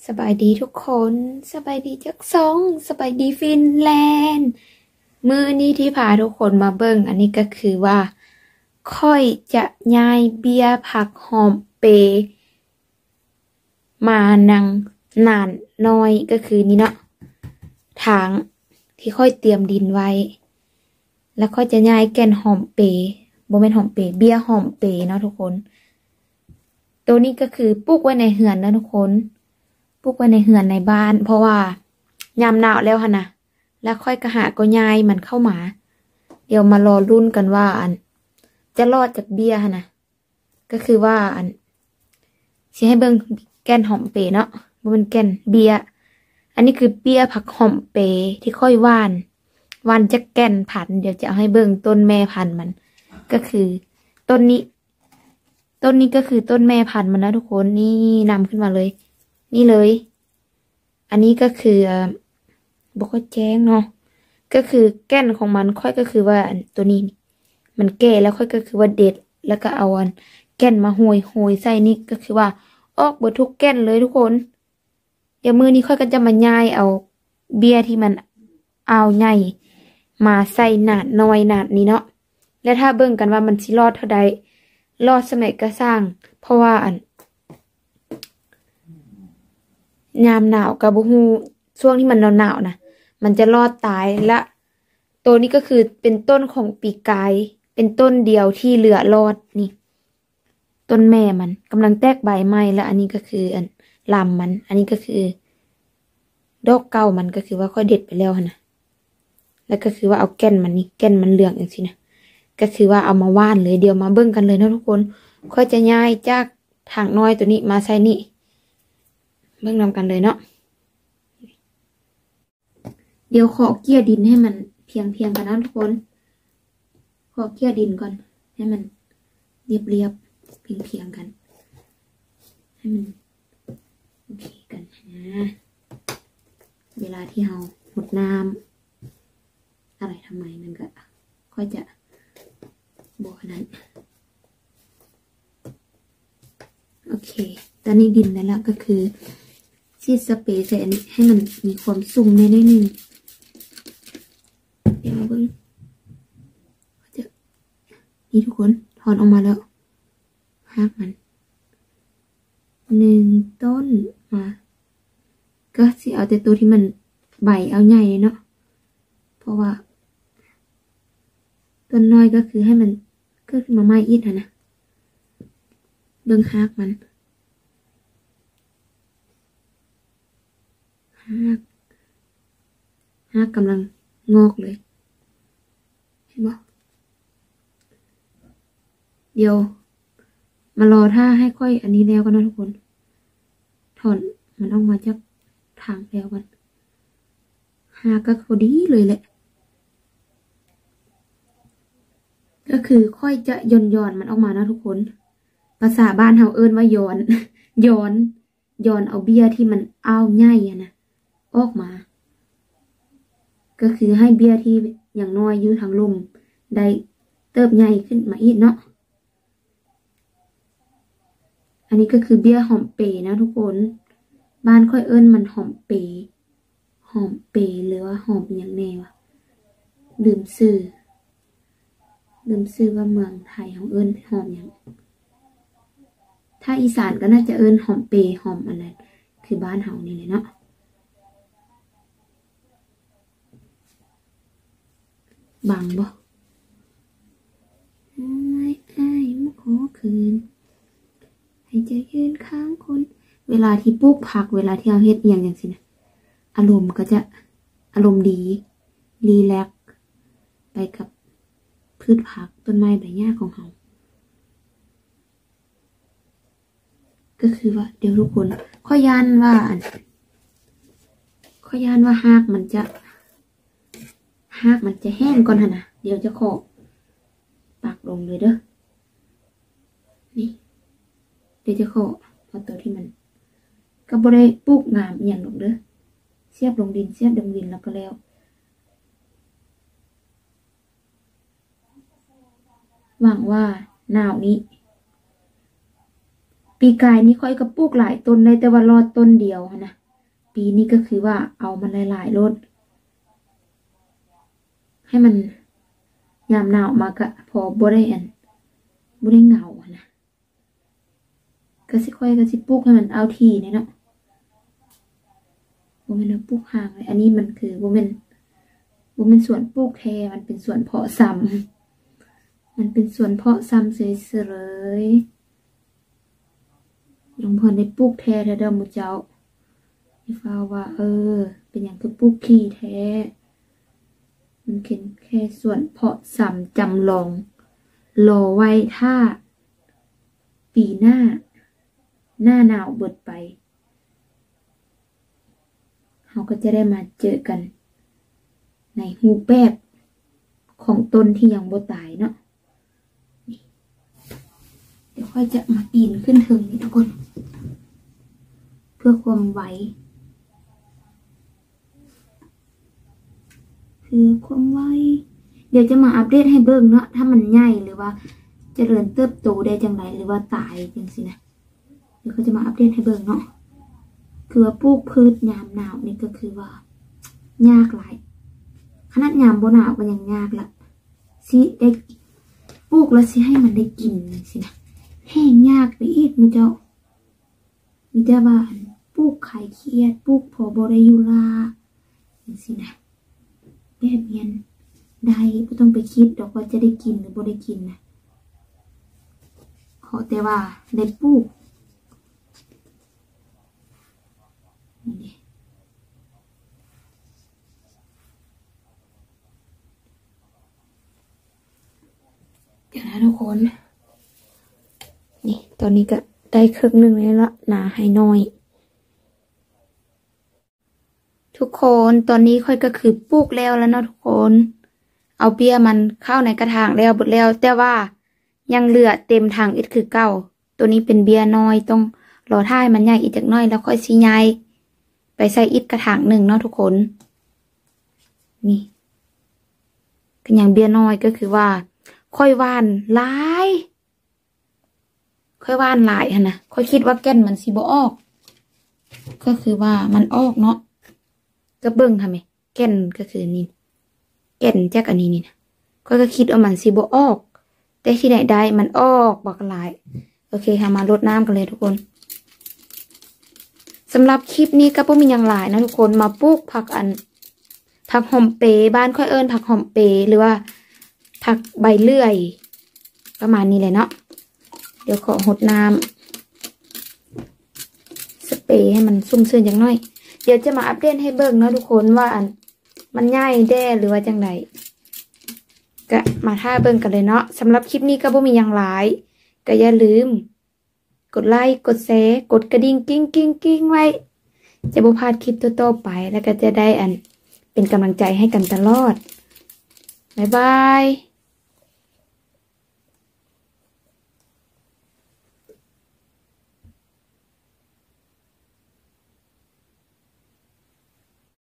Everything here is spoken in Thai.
สบายดีทุกคนสบายดีจักสองสบายดีฟินแลนด์มื้อนี้ที่พาทุกคนมาเบิ่งอันนี้ก็คือว่าค่อยจะย้ายเบียร์ผักหอมเปมานังนานน้อยก็คือนี่เนาะถางที่ค่อยเตรียมดินไว้แล้วค่อยจะย้ายแก่นหอมเปบ่แม่นหอมเปเบียร์หอมเปเนาะทุกคนตัวนี้ก็คือปลูกไว้ในเฮือนนะทุกคนปลูกไว้ในเฮือนในบ้านเพราะว่ายามหนาวแล้วค่ะนะแล้วค่อยกระหาก็ย้ายมันเข้ามาเดี๋ยวมารอรุ่นกันว่าอันจะรอดจากเบียร์ค่ะนะก็คือว่าอันสิให้เบิ่งแก่นหอมเปเนาะบ่เป็นแก่นเบียร์อันนี้คือเบียร์ผักหอมเปที่ค่อยว่านจากแก่นพันธุ์เดี๋ยวจะเอาให้เบิ่งต้นแม่พันธุ์มันก็คือต้นนี้ก็คือต้นแม่พันธุ์มันนะทุกคนนี่นำขึ้นมาเลยนี่เลยอันนี้ก็คือบอกว่าแจ้งเนาะก็คือแก่นของมันค่อยก็คือว่าตัวนี้มันแก่แล้วค่อยก็คือว่าเด็ดแล้วก็เอาแก่นมาโหยใส่นี่ก็คือว่าออกเบิดทุกแก่นเลยทุกคนเดี๋ยวมือนี้ค่อยก็จะมาย่ายเอาเบียร์ที่มันเอาใหญ่มาใส่หนาดน้อยหนาดนี้เนาะแล้วถ้าเบิ่งกันว่ามันสิรอดเท่าใดรอดสมัยก็สร้างเพราะว่ายามหนาวกับบุฮูช่วงที่มันหนาวนะมันจะรอดตายและตัวนี้ก็คือเป็นต้นของปีกายเป็นต้นเดียวที่เหลือรอดนี่ต้นแม่มันกำลังแตกใบใหม่แล้วอันนี้ก็คือลำมันอันนี้ก็คือดอกเก่ามันก็คือว่าค่อยเด็ดไปแล้วนะแล้วก็คือว่าเอาแก่นมันนี่แก่นมันเหลืองอย่างนี้นะก็คือว่าเอามาว่านเลยเดี๋ยวมาเบิ่งกันเลยนะทุกคนค่อยจะย้ายจากถางน้อยตัวนี้มาใส่นี่เบิ่งนำกันเลยเนาะเดี๋ยวขอเกี่ยดินให้มันเพียงกันนะทุกคนขอเกี่ยดินก่อนให้มันเรียบเพียงกันให้มันโอเคกันนะเวลาที่เราหดน้ำอะไรทำไมมันก็ค่อยจะบอกนั้นโอเคตอนนี้ดินแล้วก็คือชีดสเปรย์ใส่อันนี้ให้มันมีความสุ่มนิดนึงเดี๋ยวมาเบิ่งจะนี่ทุกคนถอนออกมาแล้วหักมัน1 ต้นมาก็สิเอาแต่ตัวที่มันใบเอาใหญ่เนาะเพราะว่าต้นน้อยก็คือให้มันเกิดขึ้นมาใหม่อีกนะเบิ่งหักมันหักกำลังงอกเลยเห็นบ่เดี๋ยวมารอท่าให้ค่อยอันนี้แล้วกันนะทุกคนถอนมันออกมาจากทางแล้วกันหักก็พอดีเลยแหละก็คือค่อยจะย่อนมันออกมานะทุกคนภาษาบ้านเฮาเอิ้นว่าย้อนเอาเบี้ยที่มันอ้าวใหญ่นะออกมาก็คือให้เบี้ยที่อย่างน้อยอยู่ทางลมได้เติบใหญ่ขึ้นมาอีกเนาะอันนี้ก็คือเบี้ยหอมเปนะทุกคนบ้านค่อยเอิ้นมันหอมเปหรือว่าหอมอย่างแน่วะลืมชื่อว่าเมืองไทยเขาเอิ้นหอมอย่างถ้าอีสานก็น่าจะเอิ้นหอมเปหอมอันนั้นคือบ้านเฮานี่เลยเนาะบางบ่อ้ายมุขอคืนให้ใจยืนข้างคนเวลาที่ปลูกผักเวลาที่เราเฮ็ดอย่างสินะอารมณ์ก็จะอารมณ์ดีรีแลกซ์ไปกับพืชผักต้นไม้ใบหญ้าของเราก็คือว่าเดี๋ยวทุกคนข้อยานว่าหากมันจะแห้งก่อนนะเดี๋ยวจะขอปักลงเลยเด้อนี่เดี๋ยวจะขอเอาตัวที่มันก็บ่ได้ปลูกงามอย่างหรอกเด้อเสียบลงดินแล้วก็แล้วหวังว่าหนาวนี้ปีปีกายนี้ค่อยก็ปลูกหลายต้นเลยแต่ว่ารอดต้นเดียวนะปีนี้ก็คือว่าเอามันหลายๆรดให้มันยามหนาวมากะพอบ่ได้เหงานะก็สิค่อยก็สิปลูกให้มันเอาทีเนี่ยเนาะบ่แม่นเอาปลูกห่างเลยอันนี้มันคือบ่แม่นสวนปลูกแท้มันเป็นสวนเพาะซ้ำมันเป็นสวนเพาะซ้ำเฉยๆหลวงพ่อได้ปลูกแท้เด้อหมู่เจ้าให้ฟ้าว่าเป็นอย่างคือปลูกขี้แท้มันเป็นแค่ส่วนเพาะซ้ำจำลองรอไว้ถ้าปีหน้าหนาวเบิดไปเราก็จะได้มาเจอกันในรูปแบบของต้นที่ยังบ่ตายเนาะเดี๋ยวค่อยจะมาปีนขึ้นถึงนี่ทุกคนเพื่อความไวเดี๋ยวจะมาอัปเดตให้เบิ่งเนาะถ้ามันใหญ่หรือว่าเจริญเติบโตได้จังไรหรือว่าตายจังสินะเดี๋ยวเขาจะมาอัปเดตให้เบิ่งเนาะคือว่าปลูกพืชยามหนาวนี่ก็คือว่ายากหลายขนาดยามบ่หนาวก็ยังยากละสิได้ปลูกแล้วสิให้มันได้กินสินะแห้งยากไปอีกมึงเจ้ามีแต่ว่าปลูกไข่เคียดปลูกพอบ่ได้อยู่ลาจังสินะแบบเนี้ยได้ไม่ต้องไปคิดดอกว่าจะได้กินหรือบ่ได้กินนะขอแต่ว่าได้ปลูกนี่เดี๋ยวนะทุกคนนี่ตอนนี้ก็ได้ครึ่งหนึ่งแล้วละหนาให้น้อยทุกคนตอนนี้ค่อยก็คือปลูกแล้วเนาะทุกคนเอาเบี้ยมันเข้าในกระถางแล้วหมดแล้วแต่ว่ายังเหลือเต็มถังอีกคือเก่าตัวนี้เป็นเบี้ยน้อยต้องรอท่ายมันใหญ่อีกจักน้อยแล้วค่อยชี้ใหญ่ไปใส่อีกกระถางหนึ่งเนาะทุกคนนี่ก็อย่างเบี้ยน้อยก็คือว่าค่อยว่านหลายฮะนะค่อยคิดว่าแก่นมันสิบ่ออกก็คือว่ามันออกเนาะก็เบิ่งทำไมแก่นก็คือนี่แก่นจากอันนี้นี่นะก็คิดว่ามันสิบ่ออกแต่ที่ไหนได้มันออกบักหลายโอเคค่ะมารดน้ำกันเลยทุกคนสำหรับคลิปนี้ก็บ่มีอย่างหลายนะทุกคนมาปลูกผักหอมเปบ้านค่อยเอิ้นผักหอมเปหรือว่าผักใบเลื่อยประมาณนี้เลยเนาะเดี๋ยวขอหดน้ำสเปรย์ให้มันซุ่มซื่นอย่างน้อยเดี๋ยวจะมาอัปเดตให้เบิ่งเนาะทุกคนว่ามันง่ายแด้หรือว่าจังไดก็มาท่าเบิ่งกันเลยเนาะสำหรับคลิปนี้ก็บ่มีอย่างหลายก็อย่าลืมกดไลค์กดแชร์กดกระดิ่งกิ้งไว้จะบ่พลาดคลิปต่อไปแล้วก็จะได้เป็นกำลังใจให้กันตลอดบ๊ายบาย